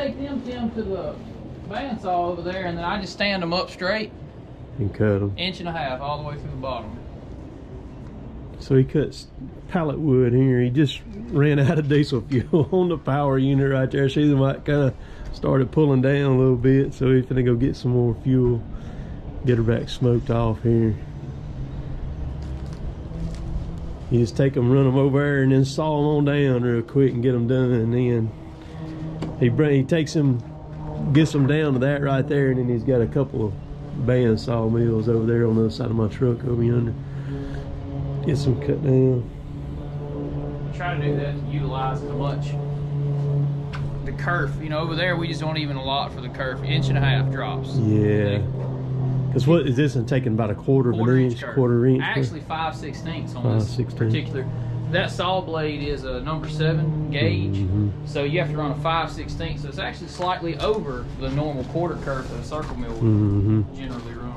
take them, Tim, to the bandsaw over there, and then I just stand them up straight. And cut them. 1.5 inches all the way through the bottom. So he cuts pallet wood here. He just ran out of diesel fuel on the power unit right there. See, they might kind of started pulling down a little bit, so he's gonna go get some more fuel, get her back smoked off here. You just take them, run them over there, and then saw them on down real quick and get them done. And then he takes them, gets them down to that right there, and then he's got a couple of bandsaw mills over there on the other side of my truck over yonder. Get some cut down. Try to do that to utilize as much the kerf. You know, over there we just don't even allot for the kerf. 1.5 inches drops. Yeah. Because what is this? And taking about a quarter of an inch, quarter inch. Actually, 5/16 on this particular. That saw blade is a number 7 gauge, so you have to run a 5/16. So it's actually slightly over the normal quarter kerf that a circle mill would generally run.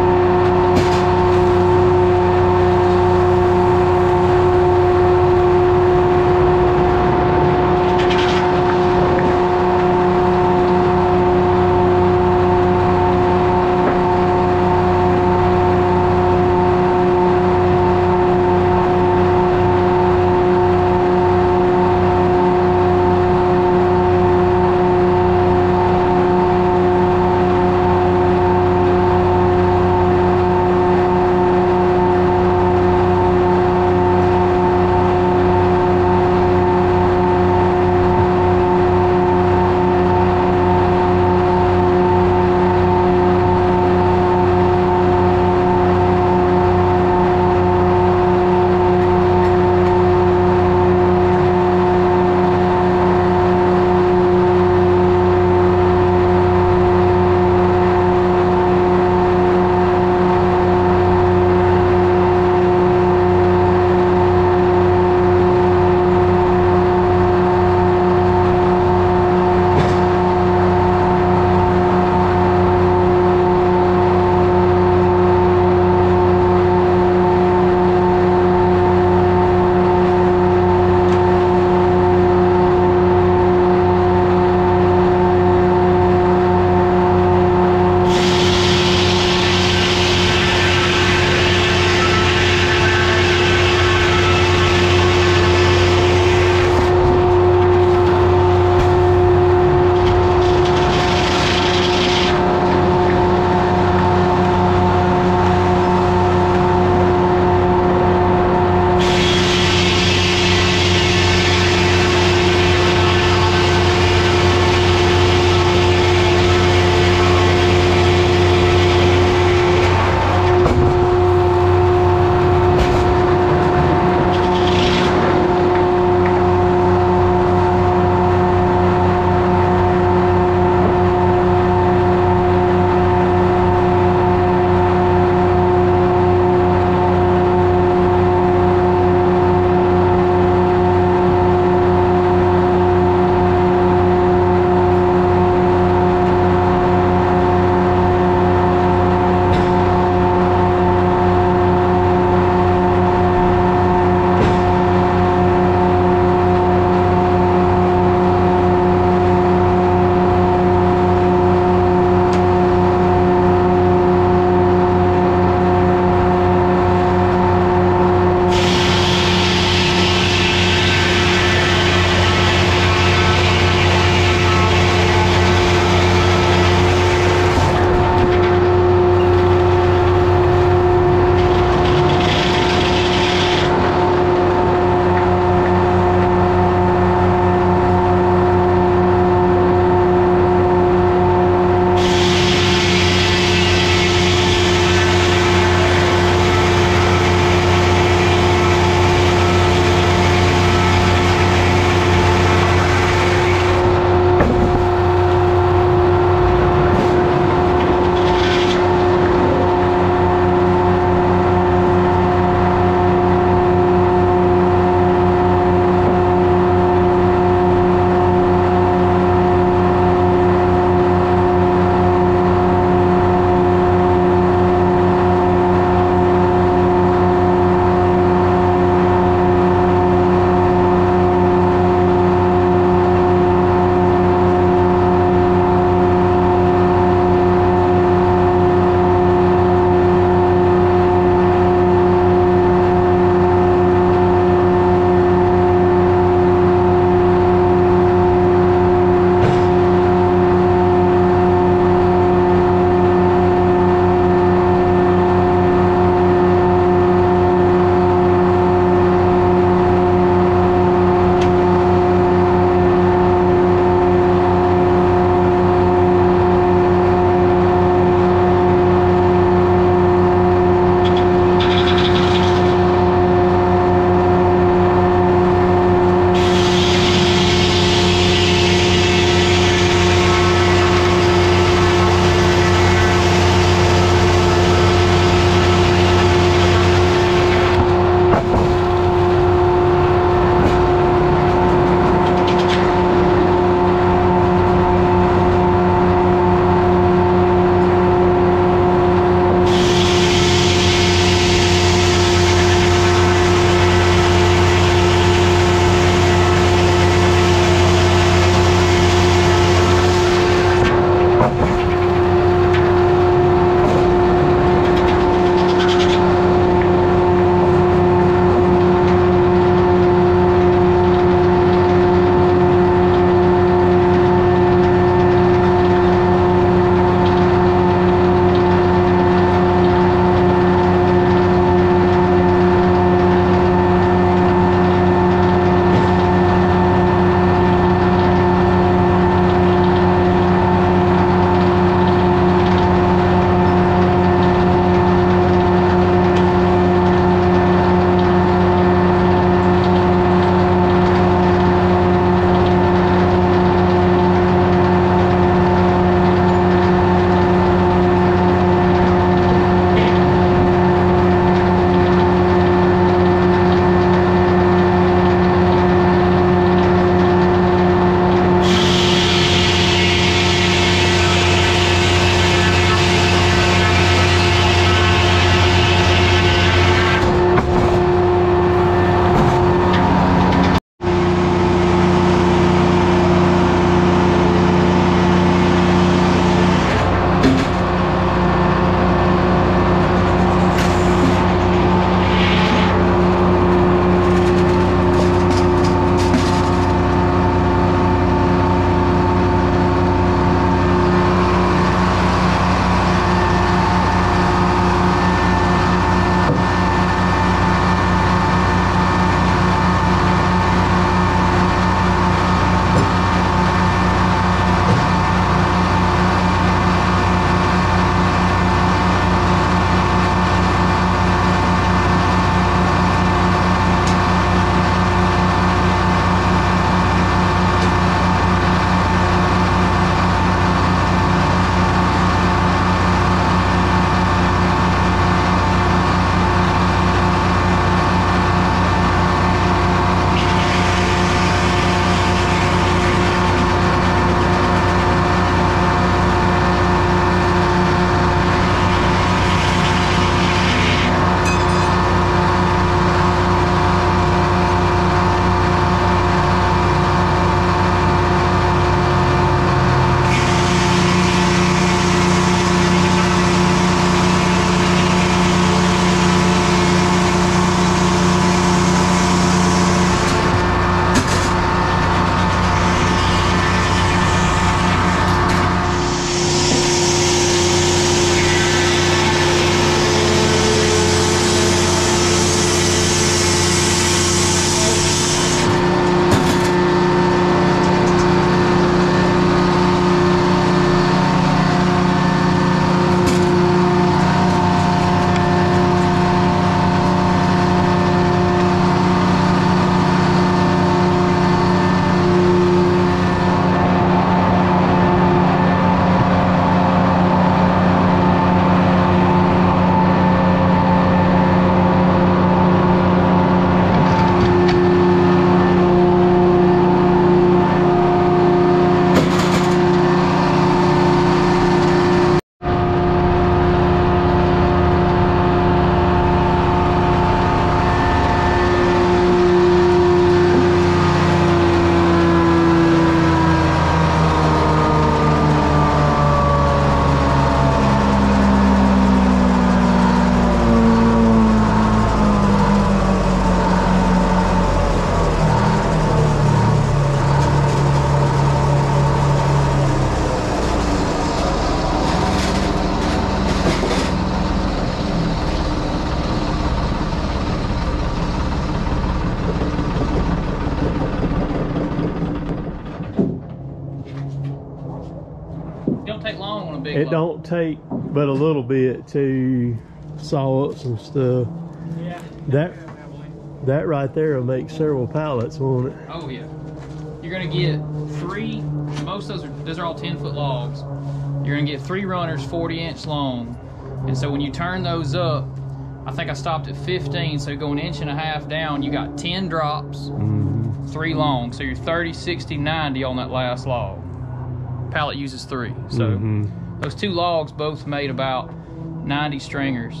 It don't take long on a big log. It don't take but a little bit to saw up some stuff. Yeah. That right there will make several pallets, won't it? Oh yeah. You're gonna get 3. Most of those are all 10-foot logs. You're gonna get 3 runners 40-inch long, and so when you turn those up, I think I stopped at 15. So you go 1.5 inches down. You got 10 drops, 3 long. So you're 30, 60, 90 on that last log. Pallet uses 3. So those 2 logs both made about 90 stringers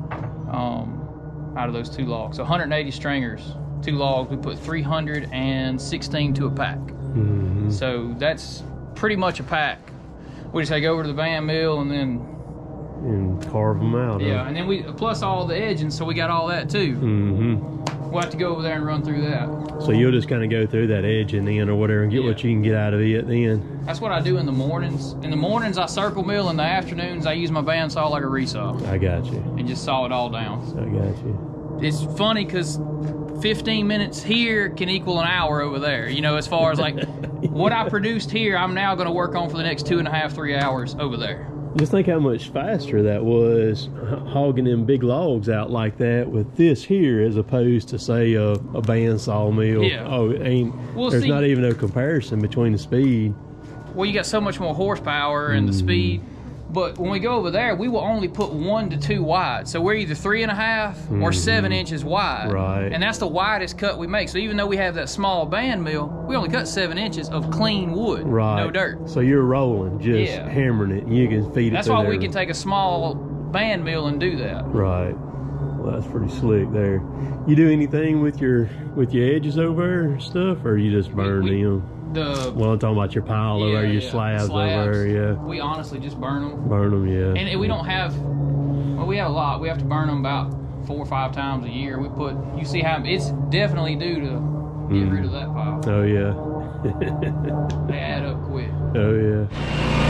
out of those 2 logs. So 180 stringers, 2 logs. We put 316 to a pack. So that's pretty much a pack. We just take over to the band mill and then carve them out. Yeah, and then we plus all the edging, so we got all that too. We'll have to go over there and run through that. So you'll just kind of go through that edging then or whatever and get what you can get out of it then. That's what I do in the mornings. In the mornings I circle mill, in the afternoons I use my bandsaw like a resaw. I got you. And just saw it all down. I got you. It's funny because 15 minutes here can equal an hour over there. You know, as far as like what I produced here, I'm now going to work on for the next 2.5, 3 hours over there. Just think how much faster that was hogging them big logs out like that with this here as opposed to say a bandsaw mill. Yeah. Oh, there's not even a comparison between the speed. Well, you got so much more horsepower and the speed. But when we go over there, we will only put 1 to 2 wide. So we're either 3.5 or 7 inches wide. Right. And that's the widest cut we make. So even though we have that small band mill, we only cut 7 inches of clean wood. Right. No dirt. So you're rolling, just hammering it, and you can feed it. That's why we can take a small band mill and do that. Right. Well, that's pretty slick there. You do anything with your edges over there and stuff, or you just burn them? Well, I'm talking about your pile over there, your slabs over there, We honestly just burn them. Burn them, yeah. And we don't have, well, we have a lot. We have to burn them about 4 or 5 times a year. We put, you see how, it's definitely due to get rid of that pile. Oh, yeah. They add up quick. Oh, yeah.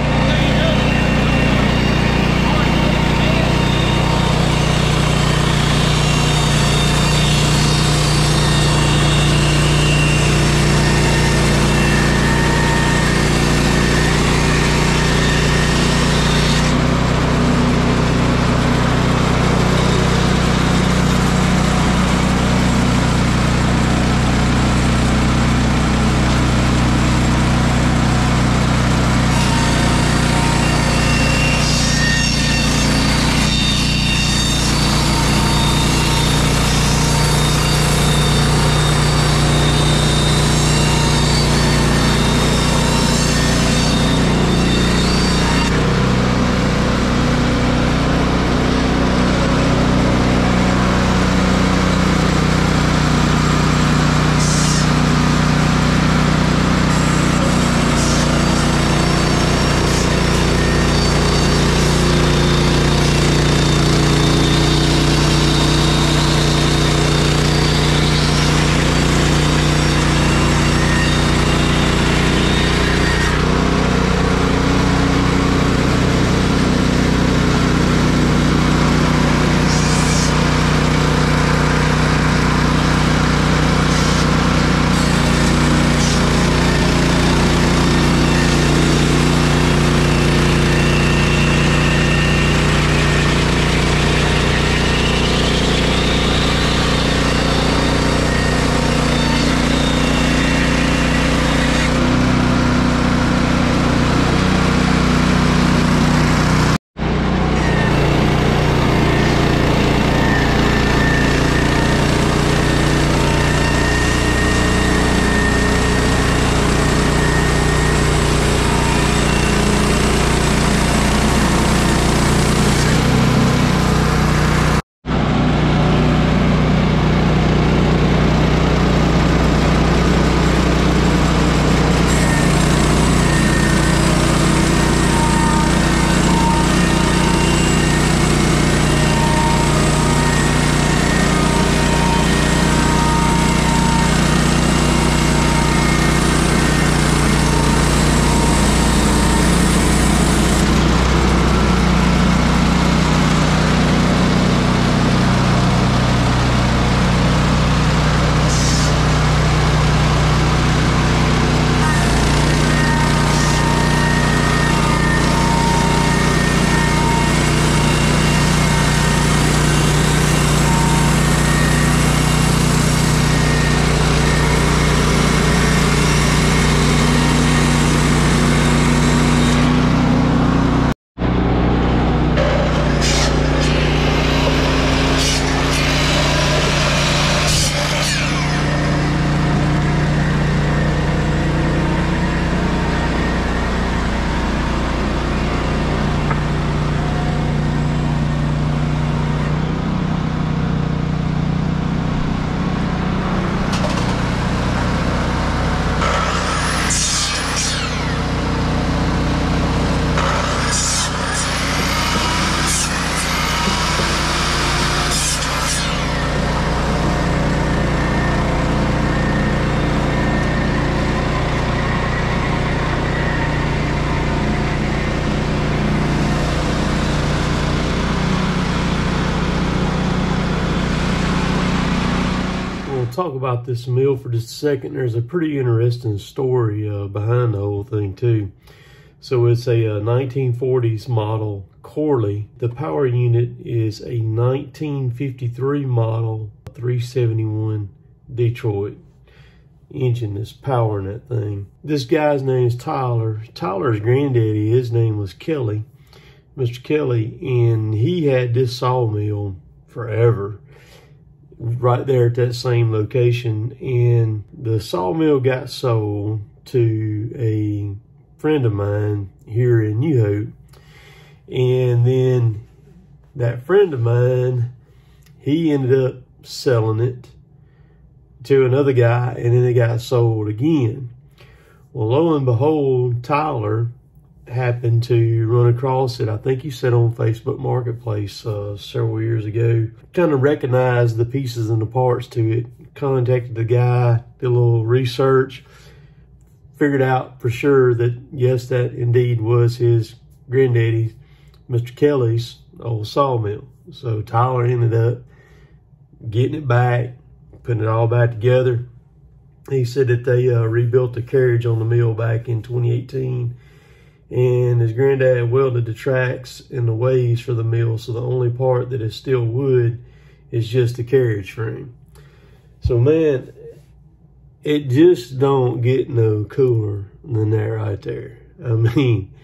talk about this mill for just a second. There's a pretty interesting story behind the whole thing too. So it's a 1940s model Corley. The power unit is a 1953 model 371 Detroit engine that's powering that thing. This guy's name is Tyler. Tyler's granddaddy, his name was Kelly, Mr. Kelly, and he had this sawmill forever right there at that same location. And the sawmill got sold to a friend of mine here in New Hope, and then that friend of mine, he ended up selling it to another guy, and then it got sold again. Well, lo and behold, Tyler happened to run across it. I think he said on Facebook Marketplace several years ago. Kind of recognized the pieces and the parts to it. Contacted the guy, did a little research, figured out for sure that yes, that indeed was his granddaddy, Mr. Kelly's old sawmill. So Tyler ended up getting it back, putting it all back together. He said that they rebuilt the carriage on the mill back in 2018. And his granddad welded the tracks and the ways for the mill, so the only part that is still wood is just the carriage frame. So man, it just don't get no cooler than that right there. I mean,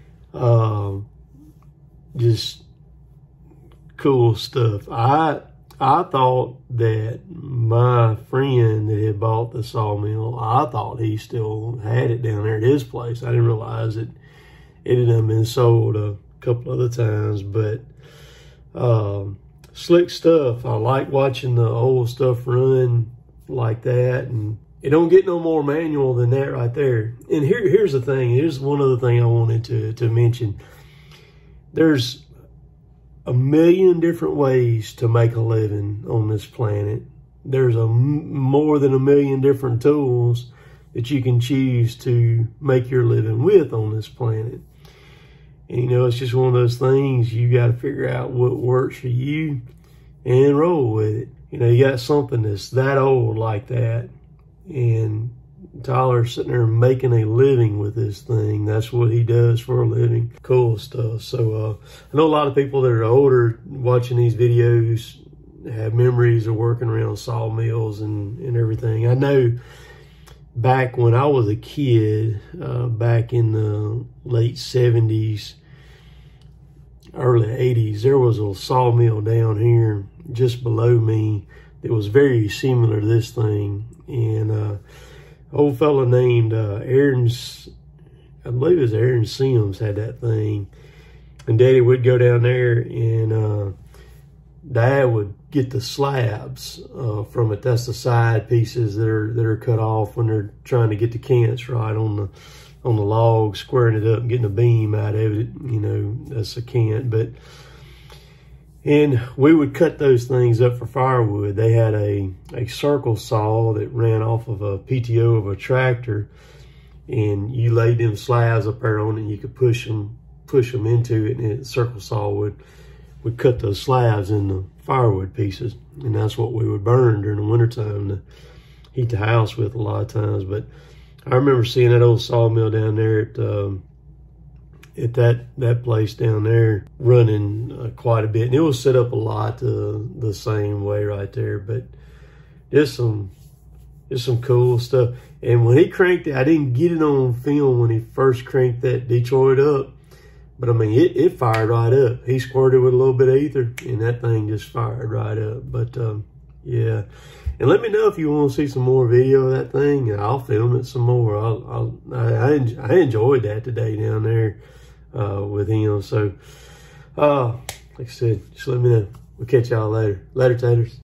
just cool stuff. I thought that my friend that had bought the sawmill, I thought he still had it down there at his place. I didn't realize it had been sold a couple other times, but slick stuff. I like watching the old stuff run like that, and it don't get no more manual than that right there. And here's the thing. Here's one other thing I wanted to mention. There's a million different ways to make a living on this planet. There's more than a million different tools that you can choose to make your living with on this planet. And, you know, it's just one of those things. You got to figure out what works for you and roll with it. You know, you got something that's that old like that, and Tyler's sitting there making a living with this thing. That's what he does for a living. Cool stuff. So I know a lot of people that are older watching these videos have memories of working around sawmills and everything. I know back when I was a kid, back in the late 70s, early 80s, there was a sawmill down here just below me that was very similar to this thing. And an old fella named Aaron, I believe it was Aaron Sims, had that thing. And Daddy would go down there, and Dad would get the slabs from it. That's the side pieces that are cut off when they're trying to get the cants right on the log, squaring it up and getting a beam out of it. You know, that's a cant. And we would cut those things up for firewood. They had a circle saw that ran off of a PTO of a tractor, and you laid them slabs up there on it, and you could push them into it, and the circle saw would cut those slabs into firewood pieces. And that's what we would burn during the wintertime to heat the house with a lot of times. But I remember seeing that old sawmill down there at that place down there running quite a bit, and it was set up a lot the same way right there. But there's some cool stuff. And when he cranked it, I didn't get it on film when he first cranked that Detroit up, but I mean it fired right up. He squirted with a little bit of ether, and that thing just fired right up. But yeah. And let me know if you want to see some more video of that thing, and I'll film it some more. I enjoyed that today down there with him. So, like I said, just let me know. We'll catch y'all later. Later, taters.